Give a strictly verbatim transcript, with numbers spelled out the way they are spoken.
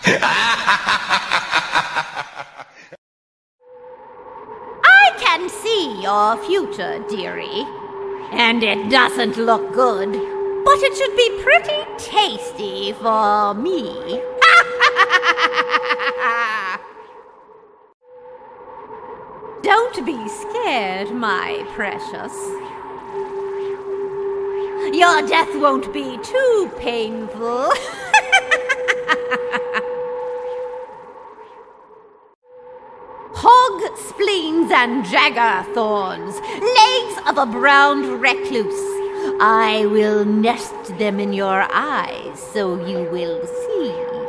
I can see your future, dearie. And it doesn't look good, but it should be pretty tasty for me. Don't be scared, my precious. Your death won't be too painful. Hog spleens and jagger thorns, legs of a brown recluse. I will nest them in your eyes so you will see.